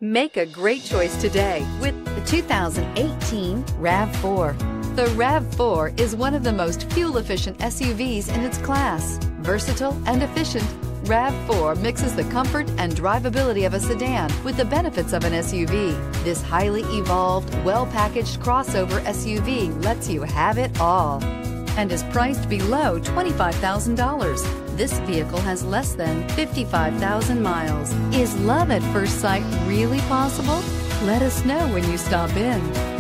Make a great choice today with the 2018 RAV4. The RAV4 is one of the most fuel-efficient SUVs in its class. Versatile and efficient, RAV4 mixes the comfort and drivability of a sedan with the benefits of an SUV. This highly evolved, well-packaged crossover SUV lets you have it all and is priced below $25,000. This vehicle has less than 55,000 miles. Is love at first sight really possible? Let us know when you stop in.